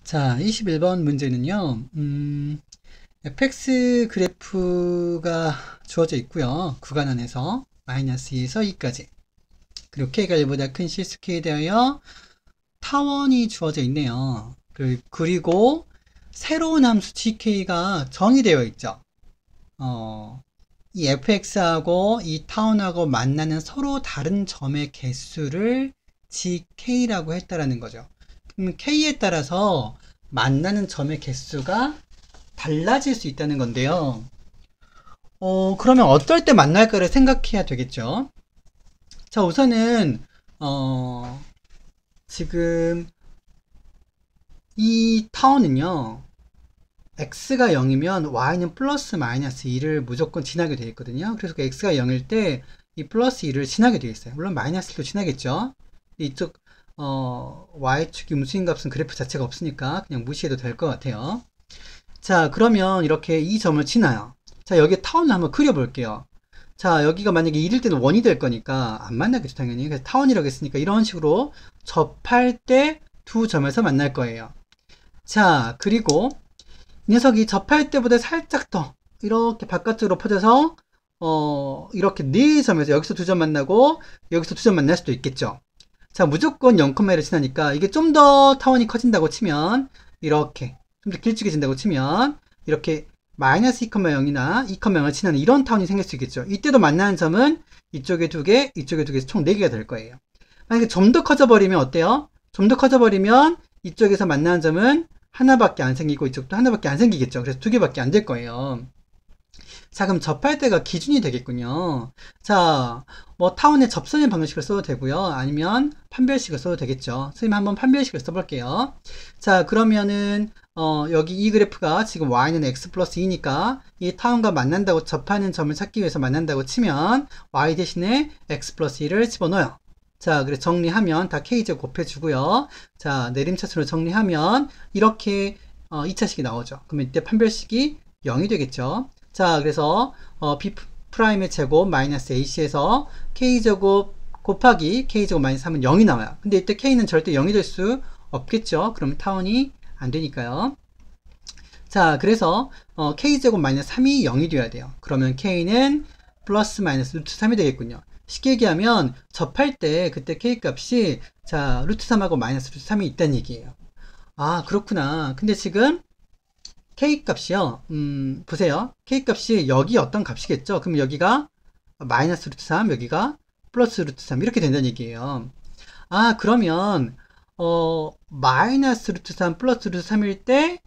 자, 21번 문제는요, fx 그래프가 주어져 있고요. 구간 안에서 마이너스 2에서 2까지. 그리고 k가 1보다 큰 실수k에 대하여 타원이 주어져 있네요. 그리고 새로운 함수 gk가 정의되어 있죠. 이 fx하고 이 타원하고 만나는 서로 다른 점의 개수를 gk라고 했다라는 거죠. 그럼 k에 따라서 만나는 점의 개수가 달라질 수 있다는 건데요. 그러면 어떨 때 만날까를 생각해야 되겠죠. 자, 우선은 지금 이 타원은요, x가 0이면 y는 플러스 마이너스 2를 무조건 지나게 되어 있거든요. 그래서 그 x가 0일 때 이 플러스 2를 지나게 되어 있어요. 물론 마이너스 1도 지나겠죠. 이쪽 y축이 무수인 값은 그래프 자체가 없으니까 그냥 무시해도 될 것 같아요. 자, 그러면 이렇게 이 점을 지나요. 자, 여기 타원을 한번 그려볼게요. 자, 여기가 만약에 1일 때는 1이 될 거니까 안 만나겠죠, 당연히. 그래서 타원이라고 했으니까 이런 식으로 접할 때 두 점에서 만날 거예요. 자, 그리고 이 녀석이 접할 때보다 살짝 더 이렇게 바깥으로 퍼져서 이렇게 네 점에서 여기서 두 점 만나고 여기서 두 점 만날 수도 있겠죠. 자, 무조건 0,1을 지나니까 이게 좀 더 타원이 커진다고 치면 이렇게 좀 더 길쭉해진다고 치면 이렇게 마이너스 2,0이나 2,0을 지나는 이런 타원이 생길 수 있겠죠. 이때도 만나는 점은 이쪽에 두 개, 이쪽에 두 개에서 총 4개가 될 거예요. 만약에 좀 더 커져버리면 어때요? 좀 더 커져버리면 이쪽에서 만나는 점은 하나밖에 안 생기고 이쪽도 하나밖에 안 생기겠죠. 그래서 2개밖에 안 될 거예요. 자, 그럼 접할 때가 기준이 되겠군요. 자, 뭐 타원의 접선의 방정식을 써도 되고요. 아니면 판별식을 써도 되겠죠. 선생님 한번 판별식을 써볼게요. 자, 그러면은 여기 이 그래프가 지금 y는 x 플러스 2니까 이 타원과 만난다고 접하는 점을 찾기 위해서 만난다고 치면 y 대신에 x 플러스 2를 집어넣어요. 자, 그래서 정리하면 다 k제곱 곱해주고요. 자, 내림차순으로 정리하면 이렇게 2차식이 나오죠. 그러면 이때 판별식이 0이 되겠죠. 자, 그래서 b'의 제곱 마이너스 ac에서 k제곱 곱하기 k제곱 마이너스 3은 0이 나와요. 근데 이때 k는 절대 0이 될 수 없겠죠. 그러면 타원이 안 되니까요. 자, 그래서 k제곱 마이너스 3이 0이 돼야 돼요. 그러면 k는 플러스 마이너스 루트 3이 되겠군요. 쉽게 얘기하면 접할 때 그때 k 값이 자 루트 3하고 마이너스 루트 3이 있다는 얘기예요. 아, 그렇구나. 근데 지금 k 값이요. 보세요. k 값이 여기 어떤 값이겠죠? 그럼 여기가 마이너스 루트 3, 여기가 플러스 루트 3 이렇게 된다는 얘기예요. 아, 그러면 마이너스 루트 3 플러스 루트 3일 때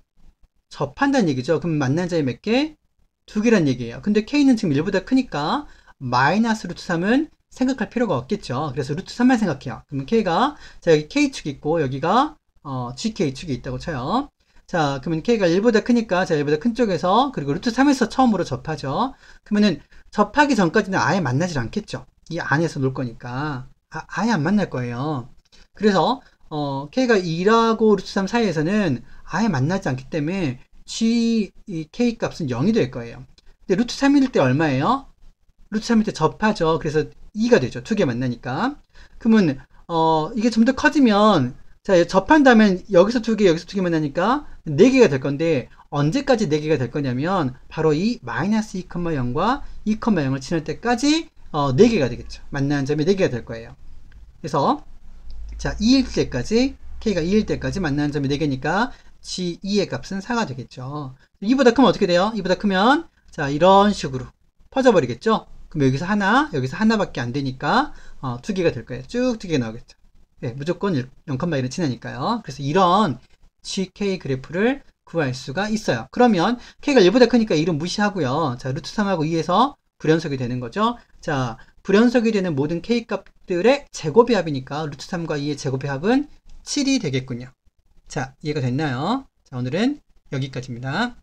접한다는 얘기죠. 그럼 만난 점이 몇 개? 2개란 얘기예요. 근데 k는 지금 1보다 크니까 마이너스 루트 3은 생각할 필요가 없겠죠. 그래서 루트 3만 생각해요. 그러면 k가 자 여기 k축이 있고 여기가 gk축이 있다고 쳐요. 자, 그러면 k가 1보다 크니까 자 1보다 큰 쪽에서 그리고 루트 3에서 처음으로 접하죠. 그러면은 접하기 전까지는 아예 만나질 않겠죠. 이 안에서 놀 거니까 아예 안 만날 거예요. 그래서 k가 2하고 루트 3 사이에서는 아예 만나지 않기 때문에 이 k 값은 0이 될 거예요. 근데 루트 3일 때 얼마예요? 루트 3일 때 접하죠. 그래서 2가 되죠. 2개 만나니까. 그러면 이게 좀 더 커지면 자 접한다면 여기서 2개 여기서 2개 만나니까 4개가 될 건데 언제까지 4개가 될 거냐면 바로 이 마이너스 2,0과 2,0을 지날 때까지 4개가 되겠죠. 만나는 점이 4개가 될 거예요. 그래서 자 2일 때까지 k가 2일 때까지 만나는 점이 4개니까 g2의 값은 4가 되겠죠. 2보다 크면 어떻게 돼요? 2보다 크면 자 이런 식으로 퍼져버리겠죠. 그럼 여기서 하나밖에 안 되니까 2개가 될 거예요. 쭉 2개가 나오겠죠. 네, 무조건 0,1을 지나니까요. 그래서 이런 GK 그래프를 구할 수가 있어요. 그러면 K가 1보다 크니까 1은 무시하고요. 자, 루트 3하고 2에서 불연속이 되는 거죠. 자, 불연속이 되는 모든 K 값들의 제곱의 합이니까 루트 3과 2의 제곱의 합은 7이 되겠군요. 자, 이해가 됐나요? 자, 오늘은 여기까지입니다.